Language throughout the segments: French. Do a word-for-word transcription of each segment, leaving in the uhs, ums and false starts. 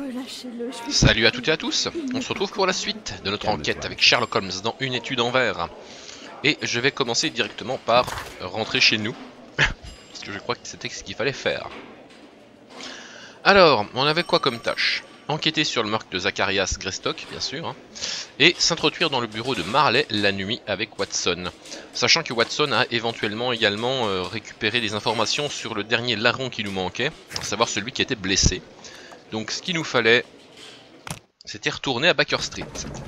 Relâchez-le, je vais... Salut à toutes et à tous, on se retrouve pour la suite de notre enquête avec Sherlock Holmes dans Une étude en verre. Et je vais commencer directement par rentrer chez nous, parce que je crois que c'était ce qu'il fallait faire. Alors, on avait quoi comme tâche? Enquêter sur le meurtre de Zacharias Greystock, bien sûr, hein, et s'introduire dans le bureau de Marley la nuit avec Watson. Sachant que Watson a éventuellement également euh, récupéré des informations sur le dernier larron qui nous manquait, à savoir celui qui était blessé. Donc ce qu'il nous fallait, c'était retourner à Baker Street.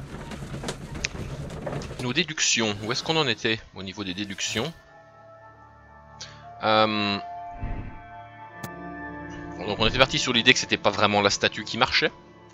Nos déductions, où est-ce qu'on en était au niveau des déductions? euh... Donc on était parti sur l'idée que c'était pas vraiment la statue qui marchait.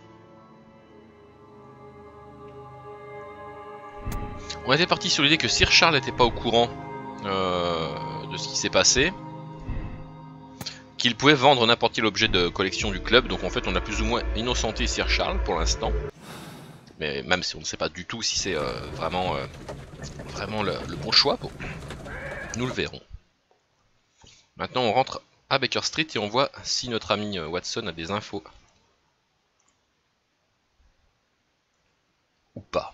On était parti sur l'idée que Sir Charles n'était pas au courant euh, de ce qui s'est passé, qu'il pouvait vendre n'importe quel objet de collection du club. Donc en fait on a plus ou moins innocenté Sir Charles pour l'instant. Mais même si on ne sait pas du tout si c'est euh, vraiment, euh, vraiment le, le bon choix, bon, nous le verrons. Maintenant on rentre à Baker Street et on voit si notre ami Watson a des infos. Ou pas.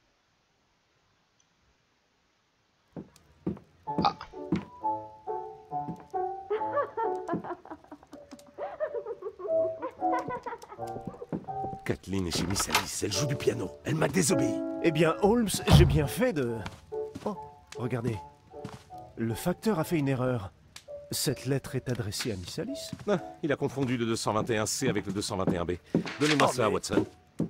Ah. Kathleen est chez Miss Alice, elle joue du piano, elle m'a désobéi. Eh bien, Holmes, j'ai bien fait de... Oh, regardez. Le facteur a fait une erreur. Cette lettre est adressée à Miss Alice. Ah, il a confondu le deux cent vingt et un C avec le deux cent vingt et un B. Donnez-moi Oh, ça, mais... Watson.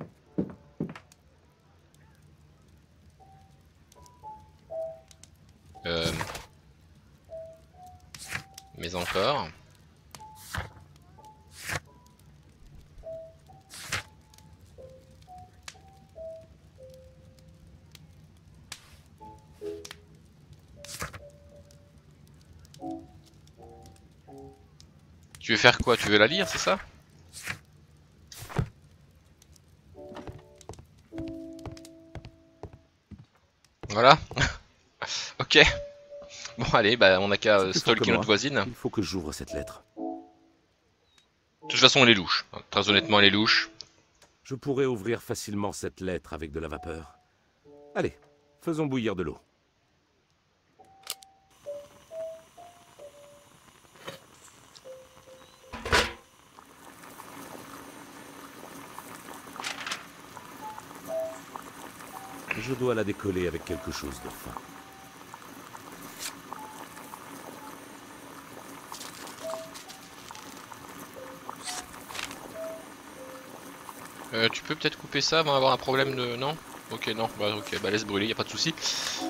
Euh... Mais encore... Tu veux faire quoi? Tu veux la lire, c'est ça? Voilà. Ok. Bon allez, bah on a qu'à euh, stalker notre voisine. Il faut que j'ouvre cette lettre. De toute façon elle est louche. Très honnêtement elle est louche. Je pourrais ouvrir facilement cette lettre avec de la vapeur. Allez, faisons bouillir de l'eau. Je dois la décoller avec quelque chose de fin. Euh, tu peux peut-être couper ça avant d'avoir un problème de... Non? Ok, non. Bah ok, bah laisse brûler, y a pas de souci.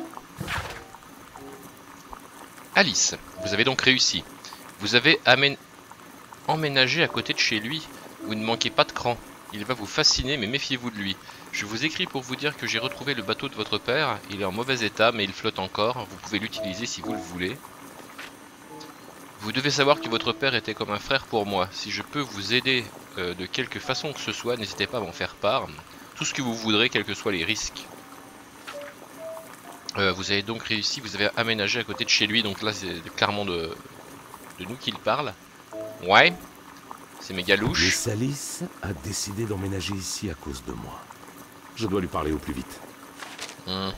Alice, vous avez donc réussi. Vous avez amén... emménagé à côté de chez lui. Vous ne manquez pas de cran. Il va vous fasciner, mais méfiez-vous de lui. Je vous écris pour vous dire que j'ai retrouvé le bateau de votre père. Il est en mauvais état, mais il flotte encore. Vous pouvez l'utiliser si vous le voulez. Vous devez savoir que votre père était comme un frère pour moi. Si je peux vous aider euh, de quelque façon que ce soit, n'hésitez pas à m'en faire part. Tout ce que vous voudrez, quels que soient les risques. Euh, vous avez donc réussi, vous avez aménagé à côté de chez lui. Donc là, c'est clairement de, de nous qu'il parle. Ouais. C'est méga louche. Miss Alice a décidé d'emménager ici à cause de moi. Je dois lui parler au plus vite. Mmh.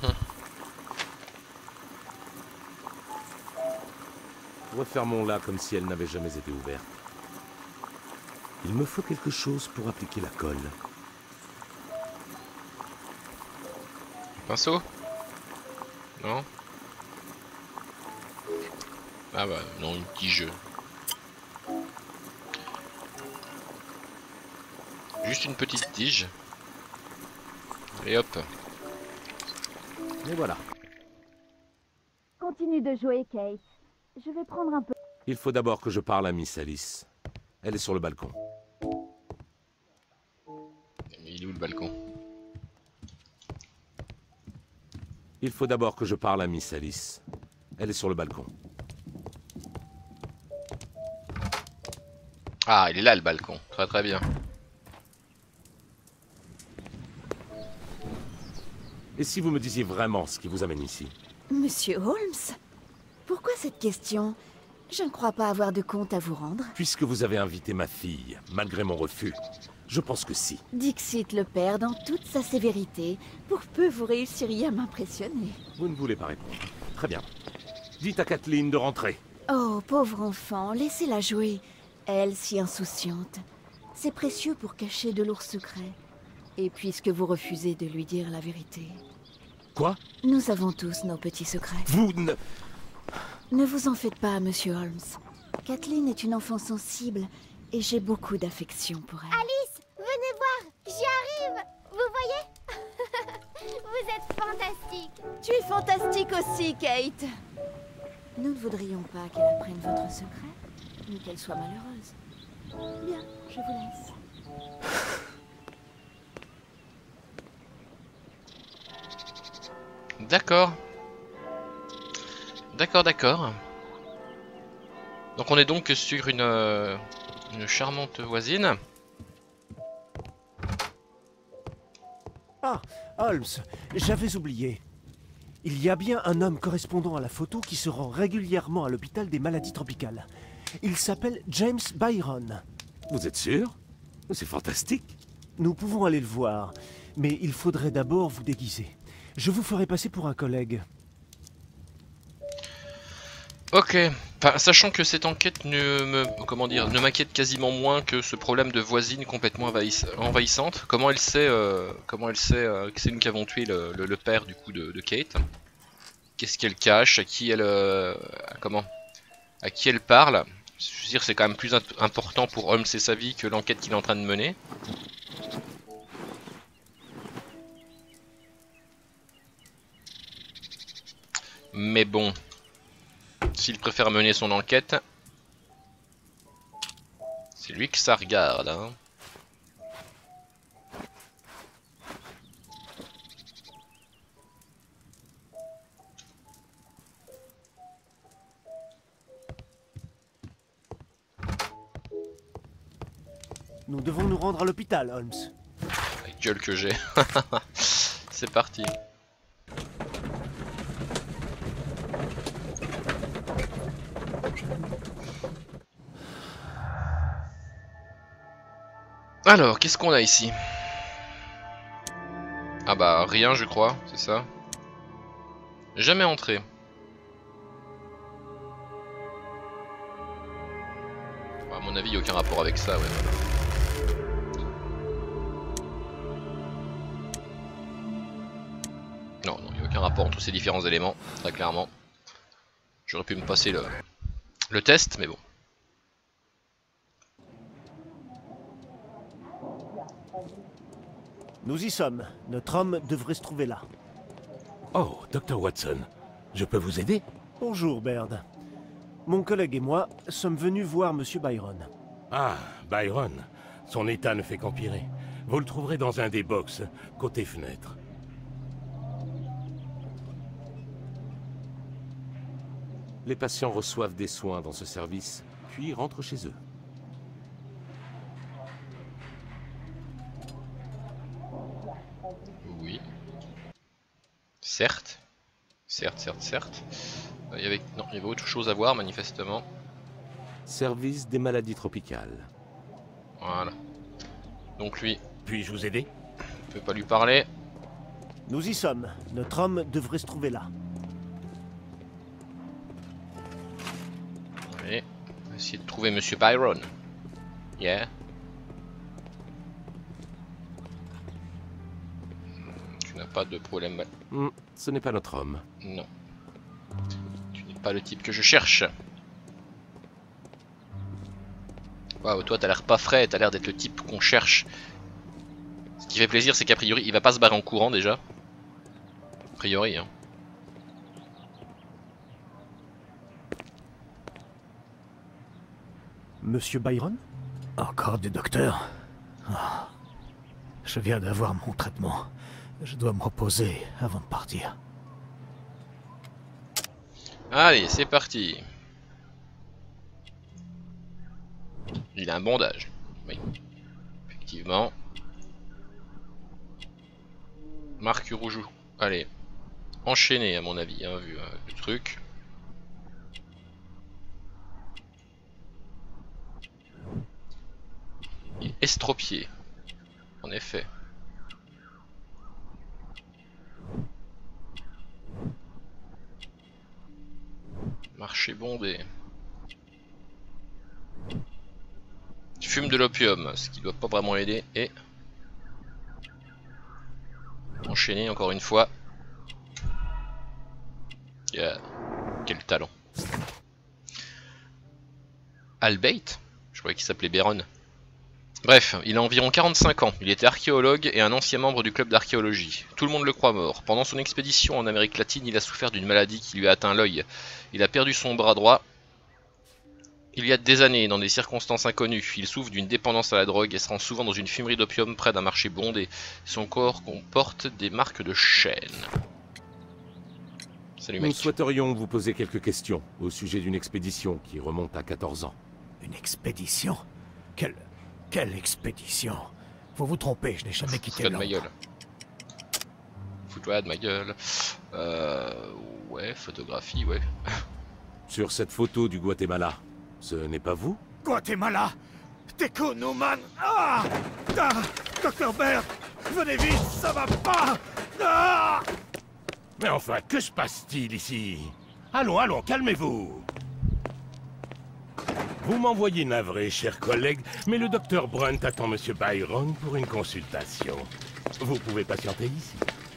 Refermons-la comme si elle n'avait jamais été ouverte. Il me faut quelque chose pour appliquer la colle. Un pinceau? Non? Ah bah non, une tige. Juste une petite tige. Et hop. Et voilà. Continue de jouer, Kate. Je vais prendre un peu... Il faut d'abord que je parle à Miss Alice. Elle est sur le balcon. Il est où le balcon? Il faut d'abord que je parle à Miss Alice. Elle est sur le balcon. Ah, il est là le balcon. Très très bien. Et si vous me disiez vraiment ce qui vous amène ici? Monsieur Holmes? Pourquoi cette question? Je ne crois pas avoir de compte à vous rendre. Puisque vous avez invité ma fille, malgré mon refus, je pense que si. Dixit le père dans toute sa sévérité. Pour peu vous réussiriez à m'impressionner. Vous ne voulez pas répondre. Très bien. Dites à Kathleen de rentrer. Oh, pauvre enfant, laissez-la jouer. Elle, si insouciante. C'est précieux pour cacher de lourds secrets. Et puisque vous refusez de lui dire la vérité... Quoi? Nous avons tous nos petits secrets. Vous ne... Ne vous en faites pas, Monsieur Holmes. Kathleen est une enfant sensible et j'ai beaucoup d'affection pour elle. Alice, venez voir, j'y arrive. Vous voyez? Vous êtes fantastique. Tu es fantastique aussi, Kate. Nous ne voudrions pas qu'elle apprenne votre secret, ni qu'elle soit malheureuse. Bien, je vous laisse. D'accord. D'accord, d'accord. Donc on est donc sur une, euh, une charmante voisine. Ah, Holmes, j'avais oublié. Il y a bien un homme correspondant à la photo qui se rend régulièrement à l'hôpital des maladies tropicales. Il s'appelle James Byron. Vous êtes sûr? C'est fantastique. Nous pouvons aller le voir, mais il faudrait d'abord vous déguiser. Je vous ferai passer pour un collègue. Ok, enfin, sachant que cette enquête ne me, comment dire, ne m'inquiète quasiment moins que ce problème de voisine complètement envahiss envahissante. Comment elle sait, euh, comment elle sait euh, que c'est nous qui avons tué le, le, le père du coup de, de Kate? Qu'est-ce qu'elle cache? À qui elle, euh, comment, à qui elle parle? Je veux dire, c'est quand même plus important pour Holmes et sa vie que l'enquête qu'il est en train de mener. Mais bon. S'il préfère mener son enquête, c'est lui que ça regarde, hein. Nous devons nous rendre à l'hôpital, Holmes. La gueule que j'ai. C'est parti. Alors, qu'est-ce qu'on a ici? Ah bah rien je crois, c'est ça. Jamais entré. Bah, à mon avis, il n'y a aucun rapport avec ça, ouais. Non, non, il n'y a aucun rapport entre ces différents éléments, très clairement. J'aurais pu me passer le, le test, mais bon. Nous y sommes. Notre homme devrait se trouver là. Oh, docteur Watson, je peux vous aider? Bonjour, Baird. Mon collègue et moi sommes venus voir Monsieur Byron. Ah, Byron. Son état ne fait qu'empirer. Vous le trouverez dans un des box, côté fenêtre. Les patients reçoivent des soins dans ce service, puis rentrent chez eux. Oui. Certes. Certes, certes, certes. Il y avait... Non, il y avait autre chose à voir, manifestement. Service des maladies tropicales. Voilà. Donc lui, Puis-je vous aider? on peut pas lui parler. Nous y sommes. Notre homme devrait se trouver là. Allez, on va essayer de trouver Monsieur Byron. Yeah. Tu n'as pas de problème. Hmm, ce n'est pas notre homme. Non. Tu n'es pas le type que je cherche. Waouh, toi t'as l'air pas frais, t'as l'air d'être le type qu'on cherche. Ce qui fait plaisir, c'est qu'a priori, il va pas se barrer en courant déjà. A priori, hein. Monsieur Byron? Encore du docteur? Ah. Je viens d'avoir mon traitement. Je dois me reposer avant de partir. Allez, c'est parti. Il a un bandage. Oui. Effectivement. Marque rouge. Allez. Enchaîné à mon avis, hein, vu euh, le truc. estropié. En effet. Marché bondé. Tu fumes de l'opium, ce qui doit pas vraiment l'aider. Et enchaîner encore une fois. Yeah. Quel talent. Albeit? Je croyais qu'il s'appelait Béron. Bref, il a environ quarante-cinq ans, il était archéologue et un ancien membre du club d'archéologie. Tout le monde le croit mort. Pendant son expédition en Amérique latine, il a souffert d'une maladie qui lui a atteint l'œil. Il a perdu son bras droit il y a des années, dans des circonstances inconnues. Il souffre d'une dépendance à la drogue et se rend souvent dans une fumerie d'opium près d'un marché bondé. Son corps comporte des marques de chaîne. Salut mec. Nous souhaiterions vous poser quelques questions au sujet d'une expédition qui remonte à quatorze ans. Une expédition? Quelle... quelle expédition? Vous vous trompez, je n'ai jamais quitté Fous-toi de ma Londres. gueule. Fous-toi de ma gueule. Euh... Ouais, photographie, ouais. Sur cette photo du Guatemala, ce n'est pas vous? Guatemala! Teco Newman! Ah! Ah! Docteur Bert! Venez vite, ça va pas! Ah! Mais enfin, que se passe-t-il ici? Allons, allons, calmez-vous. Vous m'envoyez navré, chers collègues, mais le docteur Brunt attend Monsieur Byron pour une consultation. Vous pouvez patienter ici.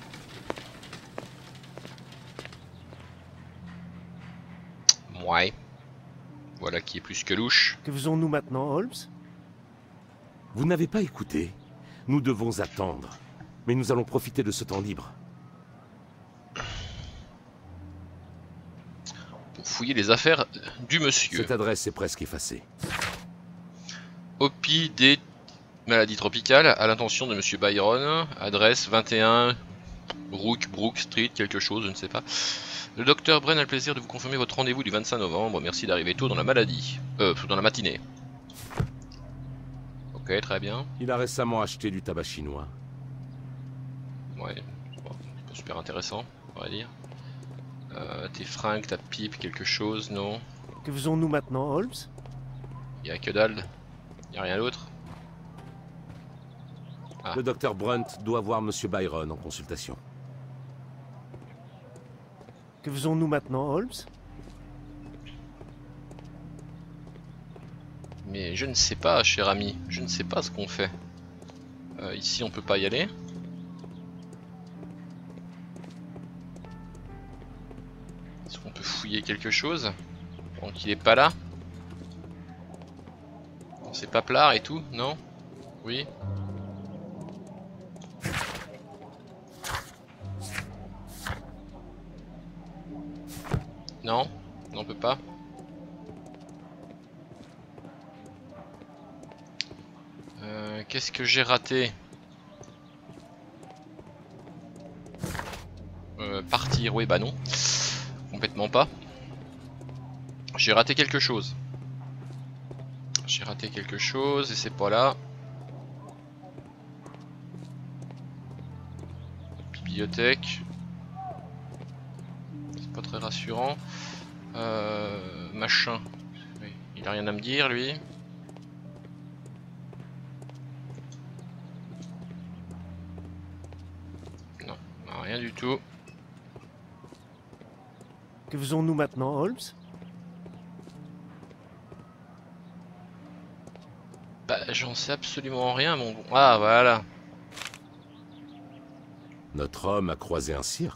Ouais. Voilà qui est plus que louche. Que faisons-nous maintenant, Holmes? Vous n'avez pas écouté. Nous devons attendre. Mais nous allons profiter de ce temps libre. Pour fouiller les affaires du monsieur. Cette adresse est presque effacée. Opi des maladies tropicales à l'intention de Monsieur Byron. Adresse vingt et un Brook, Brook Street, quelque chose, je ne sais pas. Le docteur Bren a le plaisir de vous confirmer votre rendez-vous du vingt-cinq novembre. Merci d'arriver tôt dans la maladie. Euh, dans la matinée. Ok, très bien. Il a récemment acheté du tabac chinois. Ouais, bon, c'est pas super intéressant, on va dire. Euh, tes fringues, ta pipe, quelque chose, non? Que faisons-nous maintenant, Holmes? Y'a que dalle. Y'a rien d'autre. Ah. Le docteur Brunt doit voir Monsieur Byron en consultation. Que faisons-nous maintenant, Holmes? Mais je ne sais pas, cher ami. Je ne sais pas ce qu'on fait. Euh, ici, on peut pas y aller. Est-ce qu'on peut fouiller quelque chose? Donc il est pas là. C'est pas plat et tout, non? Oui. Non, on peut pas. Euh, Qu'est-ce que j'ai raté? euh, Partir, oui bah non. Complètement pas. J'ai raté quelque chose. J'ai raté quelque chose et c'est pas là. Bibliothèque. C'est pas très rassurant. Euh, machin. Il a rien à me dire lui. Non, rien du tout. Que faisons-nous maintenant, Holmes? Bah j'en sais absolument rien mon bon. Ah voilà. Notre homme a croisé un cirque.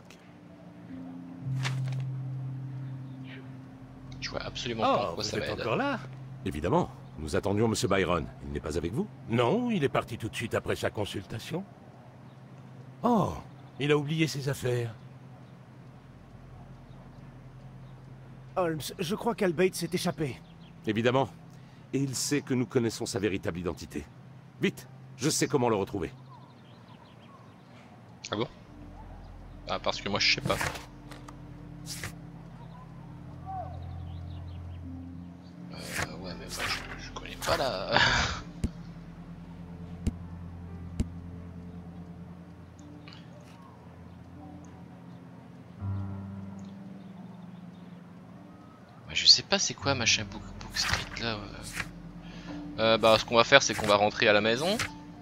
Je vois absolument pas en Oh, quoi vous ça êtes m'aide. encore là? Évidemment, nous attendions Monsieur Byron. Il n'est pas avec vous? Non, il est parti tout de suite après sa consultation. Oh, il a oublié ses affaires. Holmes, je crois qu'Albate s'est échappé. Évidemment. Et il sait que nous connaissons sa véritable identité. Vite, je sais comment le retrouver. Ah bon? Ah parce que moi je sais pas. Euh, ouais mais moi je, je connais pas la... Je sais pas c'est quoi machin Book, Book Street là. Euh, bah, ce qu'on va faire, c'est qu'on va rentrer à la maison.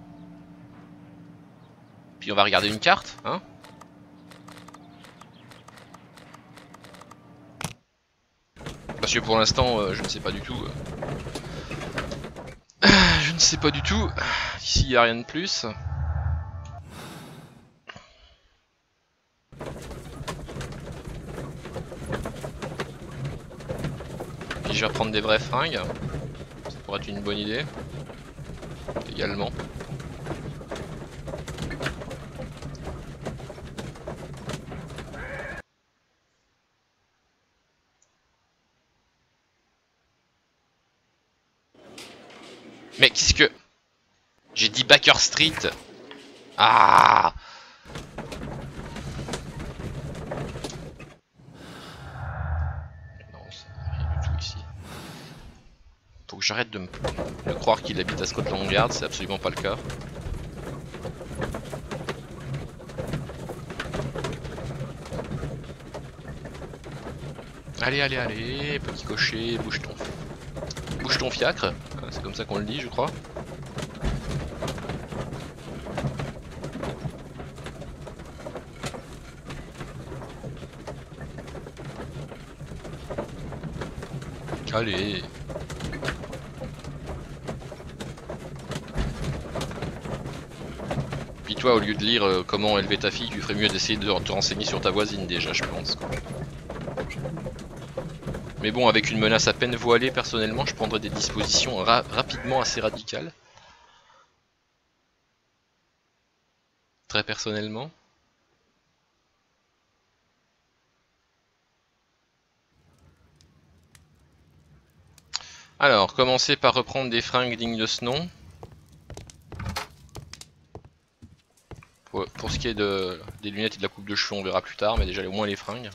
Puis on va regarder une carte, hein. Parce que pour l'instant, euh, je ne sais pas du tout. Euh... Je ne sais pas du tout. Ici, il n'y a rien de plus. Puis je vais reprendre des vraies fringues. Ça pourrait être une bonne idée. Également. Mais qu'est-ce que... J'ai dit Baker Street. Ah! Non, c'est rien du tout ici. Faut que j'arrête de me de croire qu'il habite à Scotland Yard, c'est absolument pas le cas. Allez, allez, allez, petit cocher, bouge ton... Bouge ton fiacre, c'est comme ça qu'on le dit, je crois. Allez. Puis toi, au lieu de lire euh, comment élever ta fille, tu ferais mieux d'essayer de te renseigner sur ta voisine déjà, je pense. Quoi. Mais bon, avec une menace à peine voilée, personnellement, je prendrais des dispositions ra rapidement assez radicales. Très personnellement. Alors, commencer par reprendre des fringues dignes de ce nom. Pour, pour ce qui est de, des lunettes et de la coupe de cheveux, on verra plus tard, mais déjà au moins les fringues.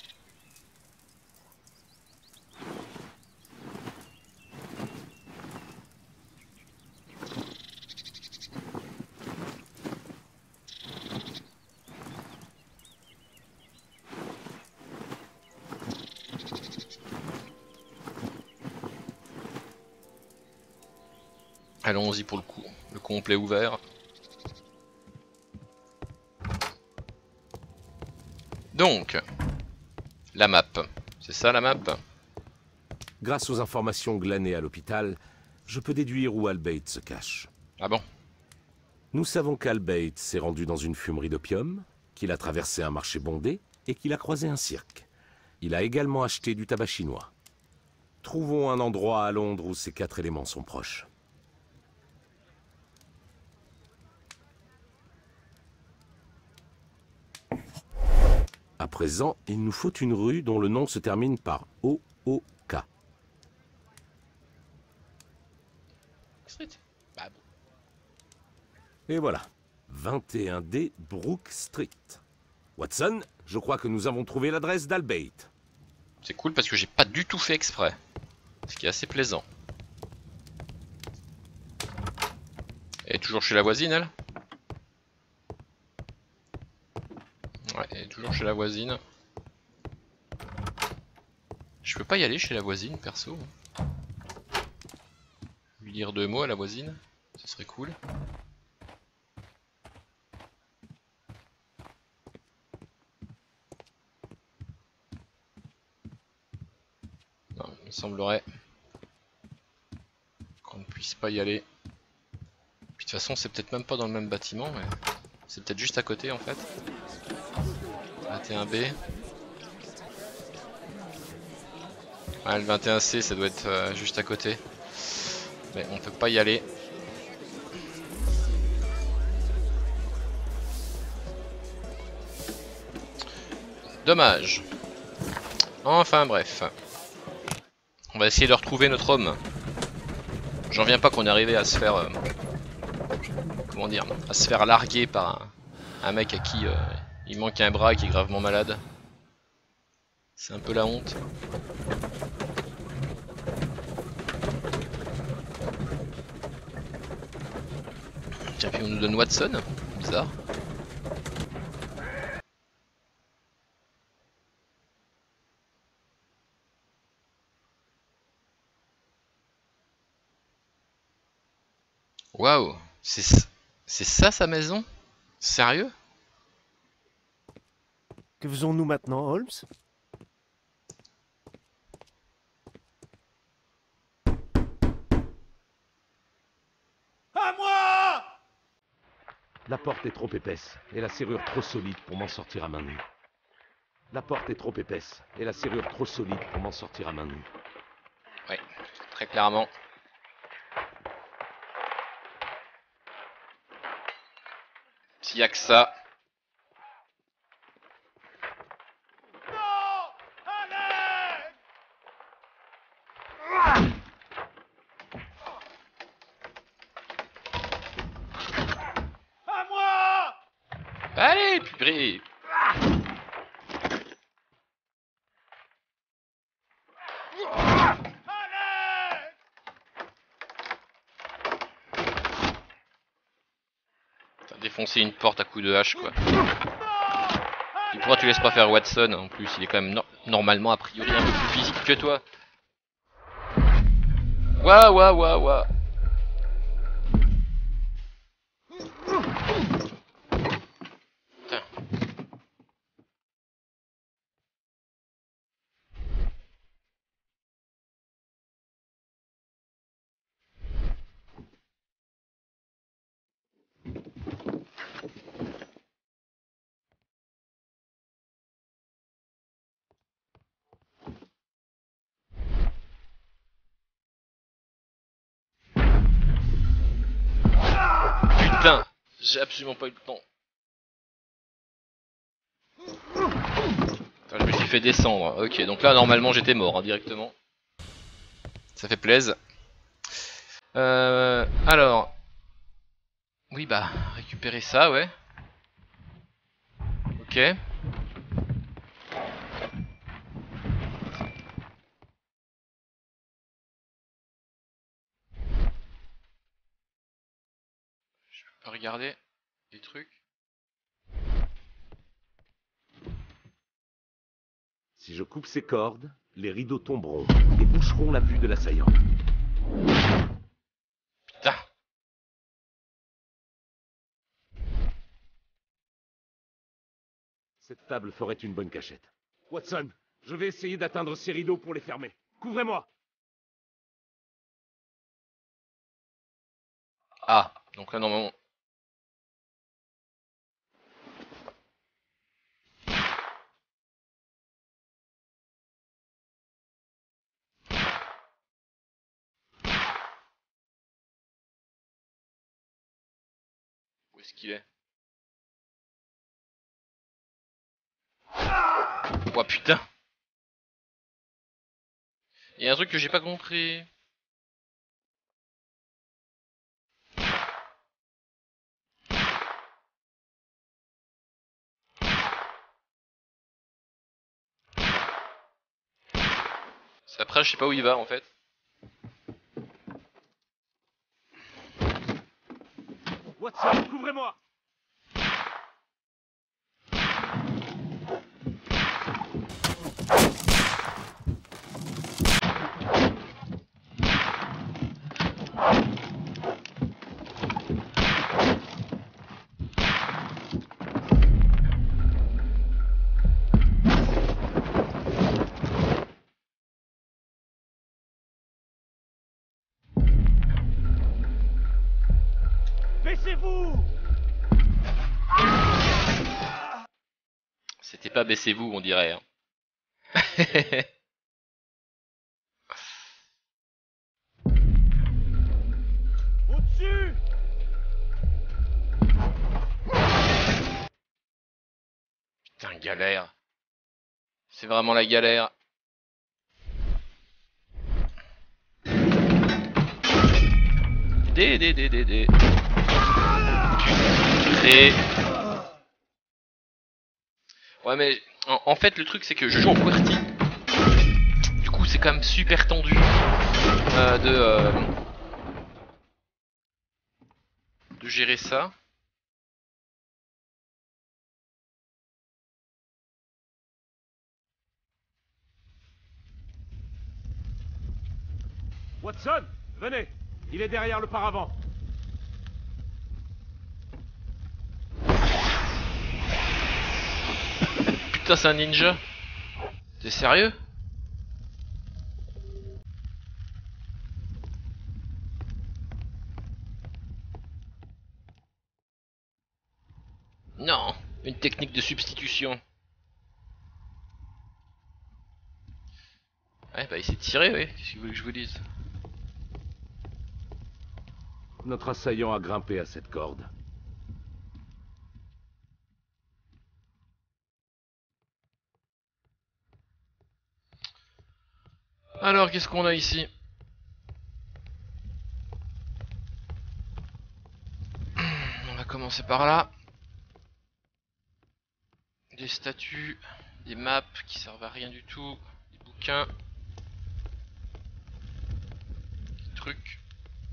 Allons-y pour le coup, le complet ouvert. Donc, la map, c'est ça la map? Grâce aux informations glanées à l'hôpital, je peux déduire où Albate se cache. Ah bon? Nous savons qu'Albate s'est rendu dans une fumerie d'opium, qu'il a traversé un marché bondé et qu'il a croisé un cirque. Il a également acheté du tabac chinois. Trouvons un endroit à Londres où ces quatre éléments sont proches. À présent, il nous faut une rue dont le nom se termine par O O K. Street. Bah bon. Et voilà, vingt et un D Brook Street. Watson, je crois que nous avons trouvé l'adresse d'Albate. C'est cool parce que j'ai pas du tout fait exprès. Ce qui est assez plaisant. Elle est toujours chez la voisine, elle? Ouais, elle est toujours chez la voisine. Je peux pas y aller chez la voisine, perso. Lui dire deux mots à la voisine, ce serait cool. Non, il me semblerait qu'on ne puisse pas y aller. Puis de toute façon, c'est peut-être même pas dans le même bâtiment, mais c'est peut-être juste à côté en fait. vingt et un B. Ah, le vingt et un C, ça doit être euh, juste à côté. Mais on peut pas y aller. Dommage. Enfin bref. On va essayer de retrouver notre homme. J'en viens pas qu'on est arrivé à se faire... Euh, comment dire, à se faire larguer par un, un mec à qui euh, il manque un bras et qui est gravement malade. C'est un peu la honte. Tiens, puis on nous donne Watson. Bizarre. Waouh, c'est c'est ça sa maison? Sérieux? Que faisons-nous maintenant, Holmes? À moi! La porte est trop épaisse et la serrure trop solide pour m'en sortir à main nue. La porte est trop épaisse et la serrure trop solide pour m'en sortir à main nue. Ouais, très clairement. S'il y a que ça. Non! Allez! À moi! Allez, purée! Allez! T'as défoncé une porte à coups de hache, quoi. Et pourquoi tu laisses pas faire Watson? En plus, il est quand même no normalement a priori un peu plus physique que toi. Waouh, waouh, waouh, waouh. Putain. Putain, j'ai absolument pas eu le temps. Putain, je me suis fait descendre. Ok, donc là normalement j'étais mort hein, directement. Ça fait plaisir. Euh, alors, oui bah récupérer ça, ouais. Ok. Je peux regarder des trucs. Si je coupe ces cordes, les rideaux tomberont et boucheront la vue de l'assaillant. Putain. Cette table ferait une bonne cachette. Watson, je vais essayer d'atteindre ces rideaux pour les fermer. Couvrez-moi! Ah, donc là normalement. Où est-ce qu'il est? Oh putain. Il y a un truc que j'ai pas compris. C'est après, je sais pas où il va en fait. Watson, couvrez-moi! Baissez-vous! C'était pas baissez-vous, on dirait. Hein. Au-dessus! Putain, galère. C'est vraiment la galère. Dé, dé, dé, dé, dé. Et... Ouais, mais en, en fait, le truc, c'est que je joue en QWERTY. Du coup, c'est quand même super tendu euh, de, euh, de gérer ça. Watson, venez! Il est derrière le paravent. putain, c'est un ninja. T'es sérieux? Non, une technique de substitution. Ouais, bah il s'est tiré, oui. Qu'est-ce que vous voulez que je vous dise? Notre assaillant a grimpé à cette corde. Alors, qu'est-ce qu'on a ici? On va commencer par là. Des statues, des maps qui servent à rien du tout, des bouquins, des trucs.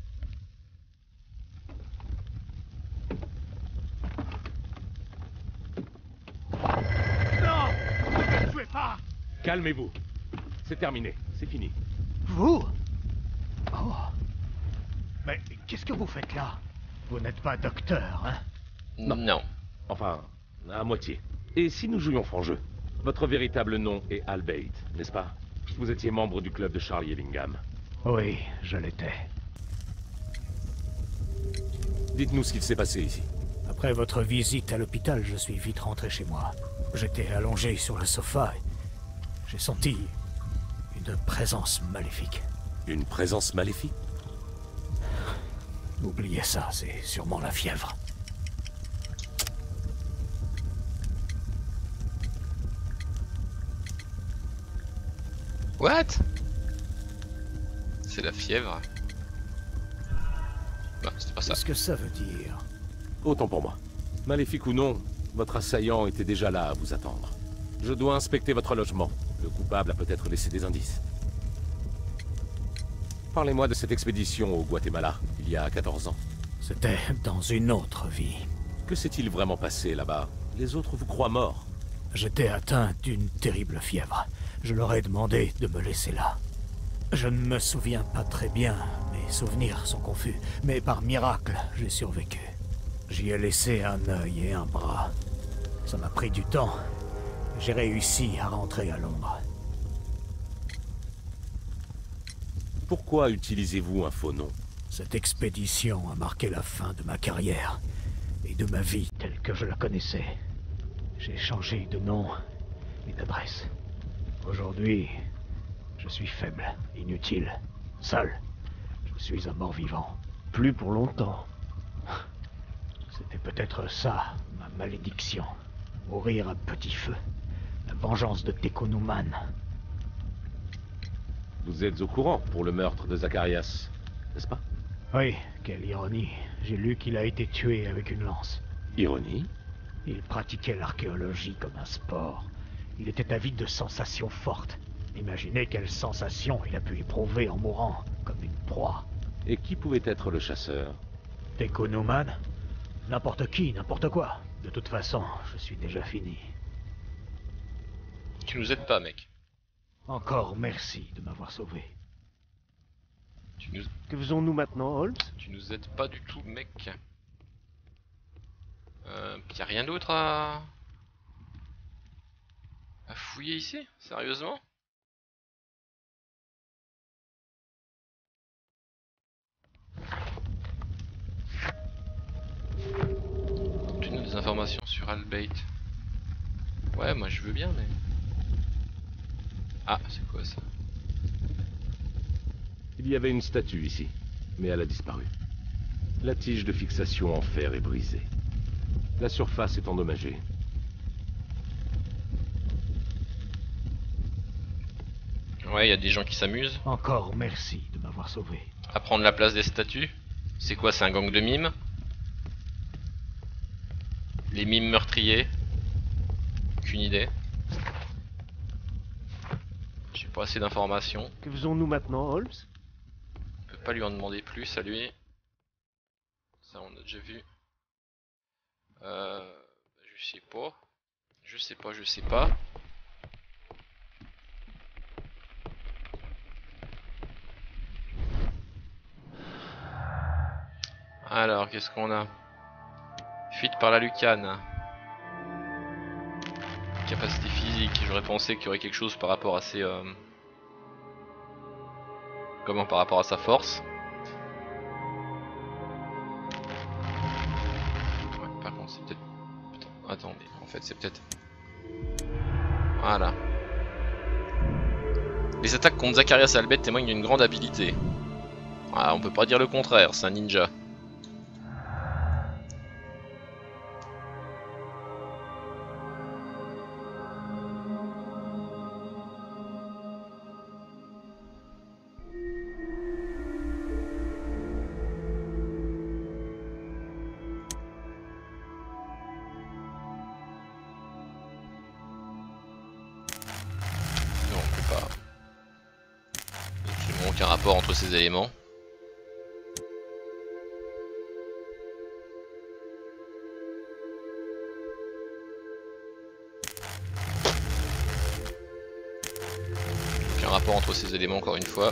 Non! Ne tuez pas! Calmez-vous. C'est terminé. C'est fini. Vous? Oh. Mais qu'est-ce que vous faites là? Vous n'êtes pas docteur, hein? Non. non. Enfin, à moitié. Et si nous jouions franc jeu? Votre véritable nom est Al Bate, n'est-ce pas? Vous étiez membre du club de Charlie Ellingham. Oui, je l'étais. Dites-nous ce qu'il s'est passé ici. Après votre visite à l'hôpital, je suis vite rentré chez moi. J'étais allongé sur le sofa et j'ai senti une présence maléfique. Une présence maléfique? Oubliez ça, c'est sûrement la fièvre. What? C'est la fièvre. Non, c'était pas ça. Qu'est-ce que ça veut dire? Autant pour moi. Maléfique ou non, votre assaillant était déjà là à vous attendre. Je dois inspecter votre logement. Le coupable a peut-être laissé des indices. Parlez-moi de cette expédition au Guatemala, il y a quatorze ans. C'était dans une autre vie. Que s'est-il vraiment passé là-bas? Les autres vous croient mort. J'étais atteint d'une terrible fièvre. Je leur ai demandé de me laisser là. Je ne me souviens pas très bien, mes souvenirs sont confus, mais par miracle, j'ai survécu. J'y ai laissé un œil et un bras. Ça m'a pris du temps. J'ai réussi à rentrer à Londres. Pourquoi utilisez-vous un faux nom? Cette expédition a marqué la fin de ma carrière et de ma vie telle que je la connaissais. J'ai changé de nom et d'adresse. Aujourd'hui, je suis faible, inutile, seul. Je suis un mort-vivant. Plus pour longtemps. C'était peut-être ça, ma malédiction. Mourir à petit feu. La vengeance de Tekonuman. Vous êtes au courant pour le meurtre de Zacharias, n'est-ce pas? Oui, quelle ironie. J'ai lu qu'il a été tué avec une lance. Ironie? Il pratiquait l'archéologie comme un sport. Il était avide de sensations fortes. Imaginez quelle sensation il a pu éprouver en mourant, comme une proie. Et qui pouvait être le chasseur? Tekonuman? N'importe qui, n'importe quoi. De toute façon, je suis déjà fini. Tu nous aides pas, mec. Encore merci de m'avoir sauvé. Tu nous... Que faisons-nous maintenant, Holmes? Tu nous aides pas du tout, mec. Euh, y a rien d'autre à... à fouiller ici? Sérieusement? Obtenir des informations sur Al Bate. Ouais, moi je veux bien, mais... Ah, c'est quoi ça? Il y avait une statue ici, mais elle a disparu. La tige de fixation en fer est brisée. La surface est endommagée. Ouais, il y a des gens qui s'amusent Encore merci de m'avoir sauvé. à prendre la place des statues. C'est quoi, c'est un gang de mimes? Les mimes meurtriers? Aucune idée. J'ai pas assez d'informations. Que faisons-nous maintenant, Holmes? On peut pas lui en demander plus à lui. Ça on a déjà vu. Euh, je sais pas. Je sais pas, je sais pas. Alors, qu'est-ce qu'on a? Fuite par la lucarne. capacité physique. J'aurais pensé qu'il y aurait quelque chose par rapport à ses... Euh... Comment par rapport à sa force. Ouais, par contre c'est peut-être... Attendez, en fait c'est peut-être... Voilà. Les attaques contre Zacharias Albert témoignent d'une grande habileté. Ah, on peut pas dire le contraire, c'est un ninja. Non, on peut pas. Il n'y a absolument aucun rapport entre ces éléments. Aucun rapport entre ces éléments encore une fois.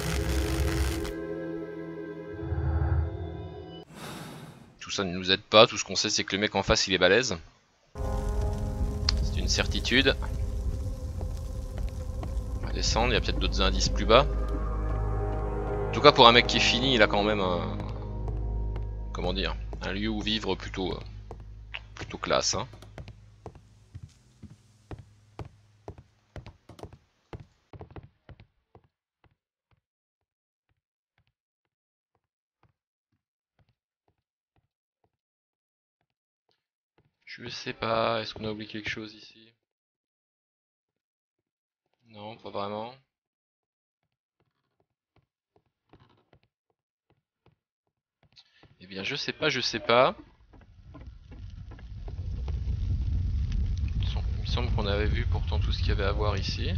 Tout ça ne nous aide pas, tout ce qu'on sait c'est que le mec en face il est balèze. C'est une certitude. On va descendre, il y a peut-être d'autres indices plus bas. En tout cas pour un mec qui est fini, il a quand même un... Comment dire, un lieu où vivre plutôt, euh, plutôt classe. Hein. Je sais pas, est-ce qu'on a oublié quelque chose ici? Non, pas vraiment. Eh bien je sais pas, je sais pas. Il me semble qu'on avait vu pourtant tout ce qu'il y avait à voir ici.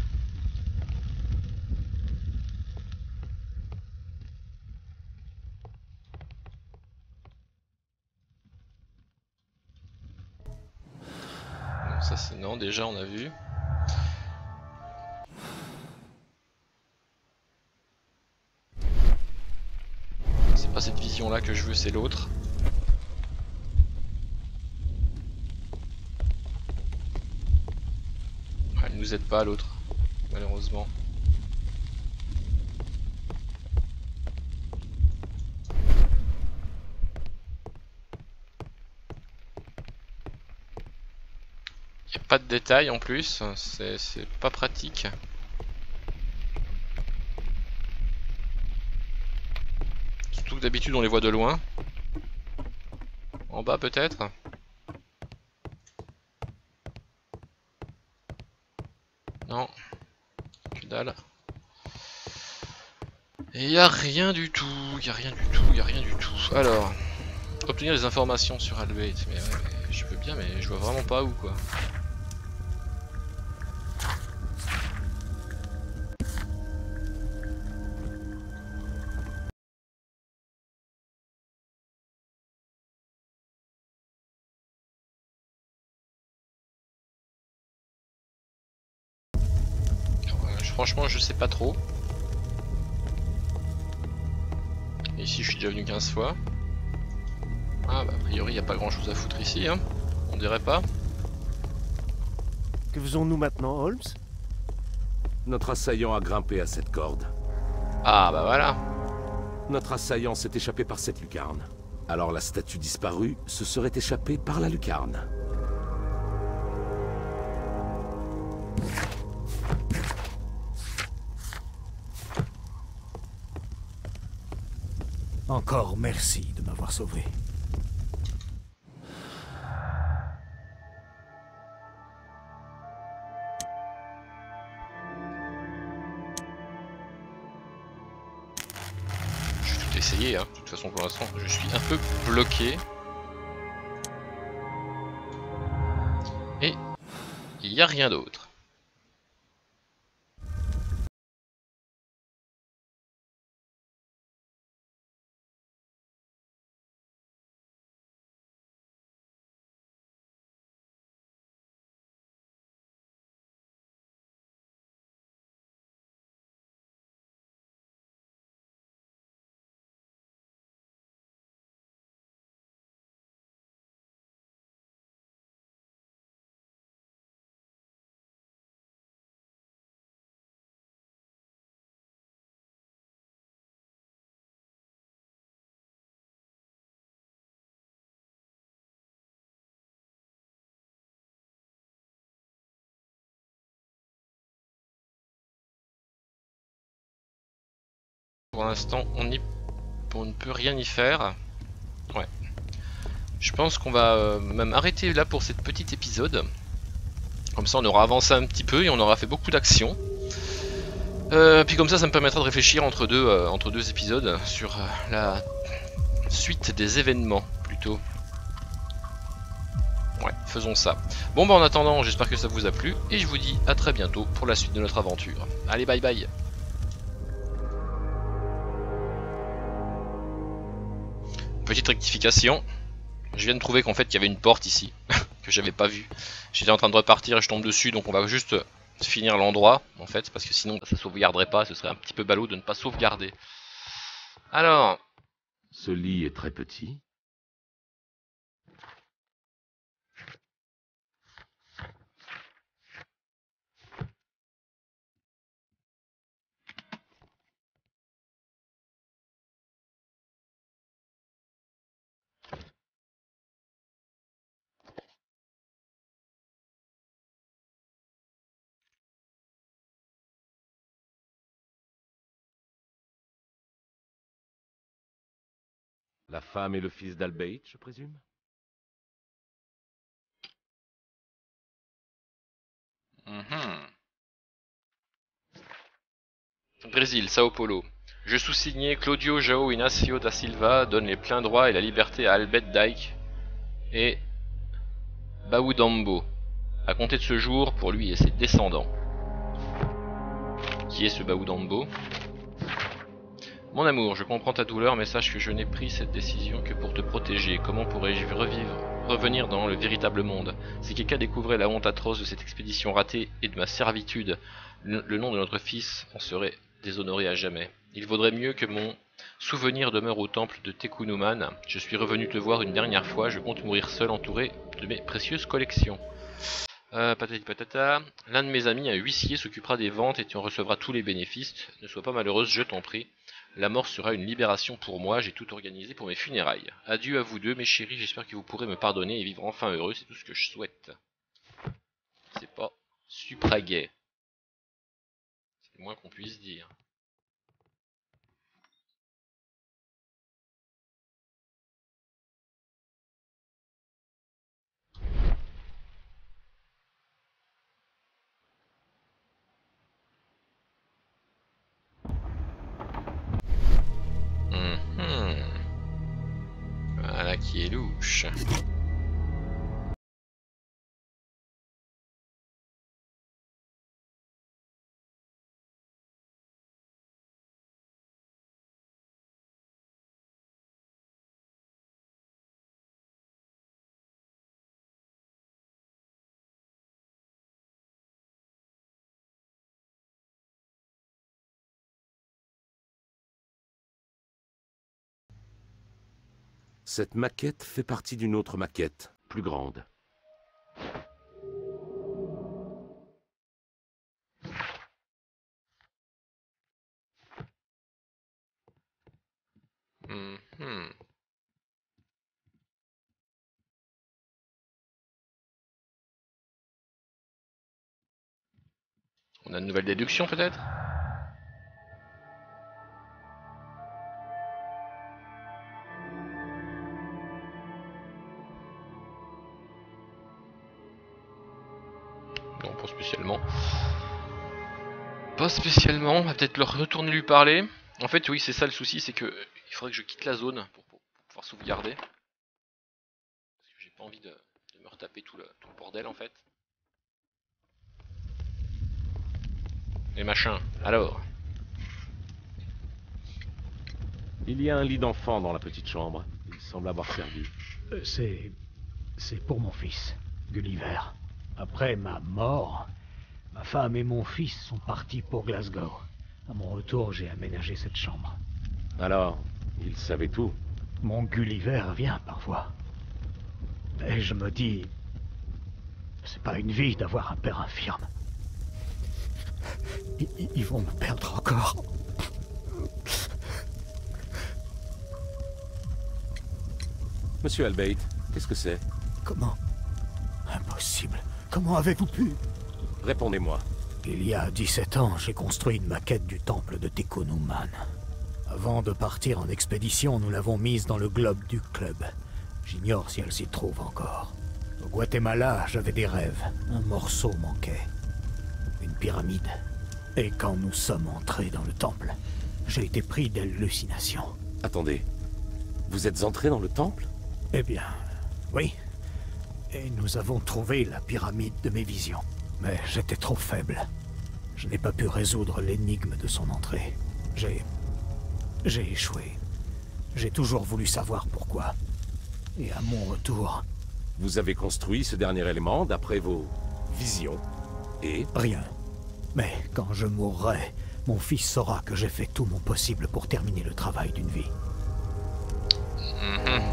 Non, ça c'est non, déjà on a vu. C'est pas cette vision là que je veux, c'est l'autre. Elle nous aide pas l'autre, malheureusement. Il n'y a pas de détails en plus, c'est pas pratique. Surtout que d'habitude on les voit de loin. En bas peut-être. Non. Que dalle. Et y a rien du tout, y a rien du tout, y a rien du tout. Alors, obtenir des informations sur Albert. Mais, ouais, mais je veux bien, mais je vois vraiment pas où quoi. Franchement, je sais pas trop. Et ici, je suis déjà venu quinze fois. Ah, bah, a priori, il n'y a pas grand chose à foutre ici, hein. On dirait pas. Que faisons-nous maintenant, Holmes? Notre assaillant a grimpé à cette corde. Ah, bah voilà. Notre assaillant s'est échappé par cette lucarne. Alors la statue disparue se serait échappée par la lucarne. Encore merci de m'avoir sauvé. Je vais tout essayer, hein. De toute façon, pour l'instant, je suis un peu bloqué. Et il n'y a rien d'autre. pour l'instant, on, y... on ne peut rien y faire. Ouais. Je pense qu'on va euh, même arrêter là pour cet petit épisode. Comme ça, on aura avancé un petit peu et on aura fait beaucoup d'actions. Euh, puis comme ça, ça me permettra de réfléchir entre deux, euh, entre deux épisodes sur euh, la suite des événements, plutôt. Ouais, faisons ça. Bon, bah en attendant, j'espère que ça vous a plu, et je vous dis à très bientôt pour la suite de notre aventure. Allez, bye bye. Petite rectification. Je viens de trouver qu'en fait, il y avait une porte ici, que j'avais pas vue. J'étais en train de repartir et je tombe dessus, donc on va juste finir l'endroit, en fait, parce que sinon, ça sauvegarderait pas, ce serait un petit peu ballot de ne pas sauvegarder. Alors... Ce lit est très petit. La femme et le fils d'Albeit, je présume? Mm-hmm. Brésil, Sao Paulo. Je sous-signé Claudio João Inácio da Silva donne les pleins droits et la liberté à Albert Dyke et Baoudambo, à compter de ce jour pour lui et ses descendants. Qui est ce Baoudambo? Mon amour, je comprends ta douleur, mais sache que je n'ai pris cette décision que pour te protéger. Comment pourrais-je revivre, revenir dans le véritable monde? Si quelqu'un découvrait la honte atroce de cette expédition ratée et de ma servitude, le, le nom de notre fils en serait déshonoré à jamais. Il vaudrait mieux que mon souvenir demeure au temple de Tekunuman. Je suis revenu te voir une dernière fois, je compte mourir seul entouré de mes précieuses collections. Euh, patati patata. L'un de mes amis, un huissier, s'occupera des ventes et tu en recevras tous les bénéfices. Ne sois pas malheureuse, je t'en prie. La mort sera une libération pour moi, j'ai tout organisé pour mes funérailles. Adieu à vous deux, mes chéris, j'espère que vous pourrez me pardonner et vivre enfin heureux, c'est tout ce que je souhaite. C'est pas super gay. C'est le moins qu'on puisse dire. Voilà qui est louche. Cette maquette fait partie d'une autre maquette, plus grande. Mm-hmm. On a une nouvelle déduction peut-être? Non, pas spécialement. Pas spécialement, on va peut-être leur retourner lui parler. En fait, oui, c'est ça le souci, c'est que il faudrait que je quitte la zone pour, pour, pour pouvoir sauvegarder. Parce que j'ai pas envie de, de me retaper tout le, tout le bordel en fait. Et machin, alors. Il y a un lit d'enfant dans la petite chambre. Il semble avoir servi. Euh, c'est... c'est pour mon fils, Gulliver. Après ma mort, ma femme et mon fils sont partis pour Glasgow. À mon retour, j'ai aménagé cette chambre. Alors, il savait tout. Mon Gulliver vient parfois. Et je me dis... c'est pas une vie d'avoir un père infirme. Ils, ils vont me perdre encore. Monsieur Albeit, qu'est-ce que c'est? Comment? Impossible. Comment avez-vous pu? Répondez-moi. Il y a dix-sept ans, j'ai construit une maquette du temple de Tekunuman. Avant de partir en expédition, nous l'avons mise dans le globe du club. J'ignore si elle s'y trouve encore. Au Guatemala, j'avais des rêves. Un morceau manquait. Une pyramide. Et quand nous sommes entrés dans le temple, j'ai été pris d'hallucinations. Attendez. Vous êtes entré dans le temple? Eh bien, oui. Et nous avons trouvé la pyramide de mes visions. Mais j'étais trop faible. Je n'ai pas pu résoudre l'énigme de son entrée. J'ai... J'ai échoué. J'ai toujours voulu savoir pourquoi. Et à mon retour... Vous avez construit ce dernier élément d'après vos visions. Et? Rien. Mais quand je mourrai, mon fils saura que j'ai fait tout mon possible pour terminer le travail d'une vie. Mmh.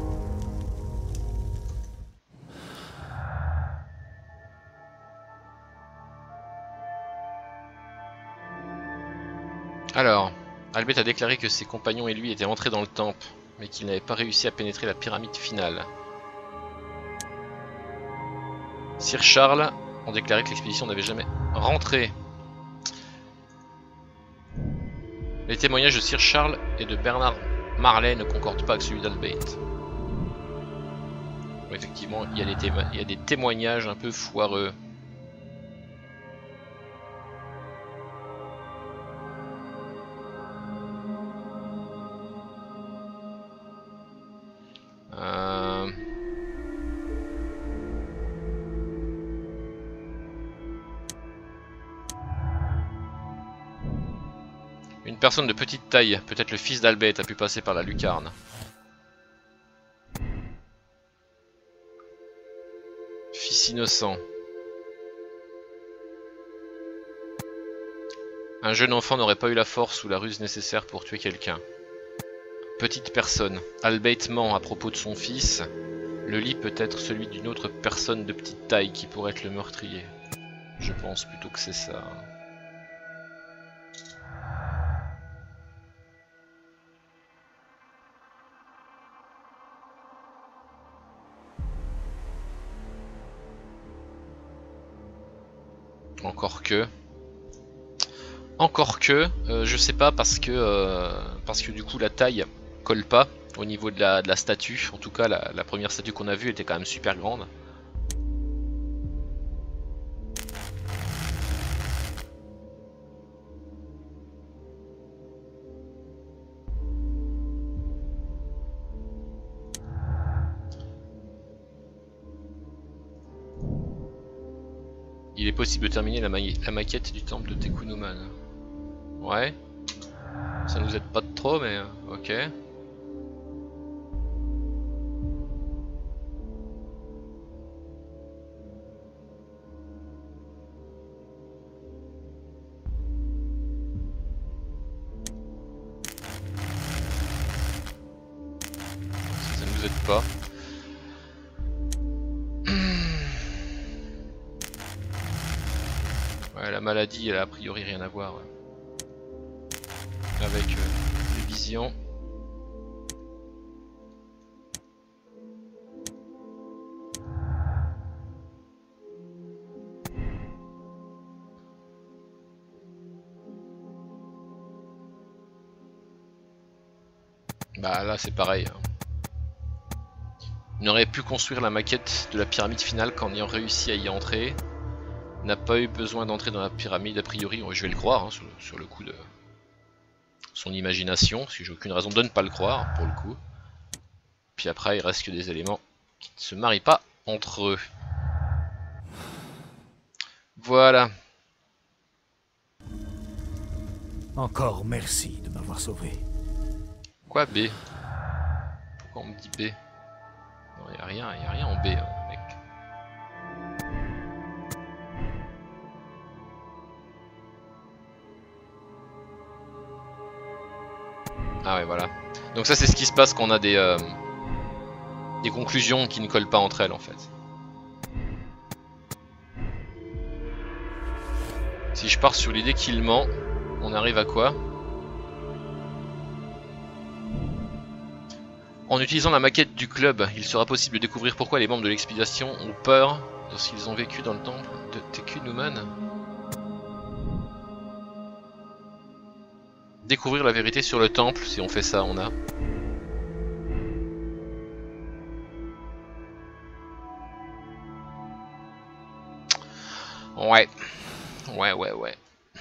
Alors, Albert a déclaré que ses compagnons et lui étaient entrés dans le temple, mais qu'ils n'avaient pas réussi à pénétrer la pyramide finale. Sir Charles ont déclaré que l'expédition n'avait jamais rentré. Les témoignages de Sir Charles et de Bernard Marley ne concordent pas avec celui d'Albeit. Bon, effectivement, il y, a des il y a des témoignages un peu foireux. Euh... Une personne de petite taille, peut-être le fils d'Albeit, a pu passer par la lucarne. Fils innocent. Un jeune enfant n'aurait pas eu la force ou la ruse nécessaire pour tuer quelqu'un. Petite personne. Albeit ment à propos de son fils. Le lit peut être celui d'une autre personne de petite taille qui pourrait être le meurtrier. Je pense plutôt que c'est ça. Encore que... Encore que, euh, je sais pas parce que euh, parce que du coup la taille colle pas au niveau de la, de la statue. En tout cas la, la première statue qu'on a vue était quand même super grande. Il est possible de terminer la, ma la maquette du temple de Tekunuman. Ouais. Ça nous aide pas de trop, mais euh, ok. Ça, ça nous aide pas. Ouais, la maladie, elle a a priori rien à voir ouais. avec euh, les visions. Bah là c'est pareil. Hein. On aurait pu construire la maquette de la pyramide finale qu'en ayant réussi à y entrer. N'a pas eu besoin d'entrer dans la pyramide a priori, je vais le croire hein, sur, le, sur le coup de son imagination, parce que j'ai aucune raison de ne pas le croire pour le coup. Puis après il reste que des éléments qui ne se marient pas entre eux. Voilà. Encore merci de m'avoir sauvé. Quoi B? Pourquoi on me dit B? Non, y a rien, y a rien en B, hein, mec. Ah ouais, voilà. Donc ça c'est ce qui se passe quand on a des, euh, des conclusions qui ne collent pas entre elles en fait. Si je pars sur l'idée qu'il ment, on arrive à quoi? En utilisant la maquette du club, il sera possible de découvrir pourquoi les membres de l'expédition ont peur lorsqu'ils ont vécu dans le temple de Tekunuman. découvrir la vérité sur le temple. Si on fait ça, on a... Ouais. Ouais, ouais, ouais.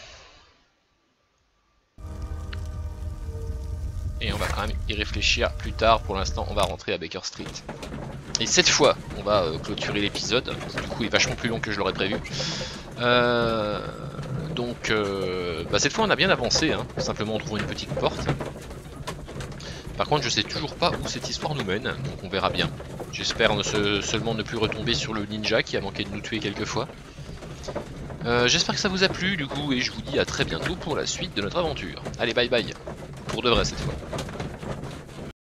Et on va quand même y réfléchir plus tard. Pour l'instant, on va rentrer à Baker Street. Et cette fois, on va euh, clôturer l'épisode, qui du coup est vachement plus long que je l'aurais prévu. Euh, donc, euh, bah cette fois, on a bien avancé, hein, simplement en trouvant une petite porte. Par contre, je sais toujours pas où cette histoire nous mène, donc on verra bien. J'espère ne se, seulement ne plus retomber sur le ninja qui a manqué de nous tuer quelques fois. Euh, J'espère que ça vous a plu, du coup, et je vous dis à très bientôt pour la suite de notre aventure. Allez, bye bye, pour de vrai cette fois.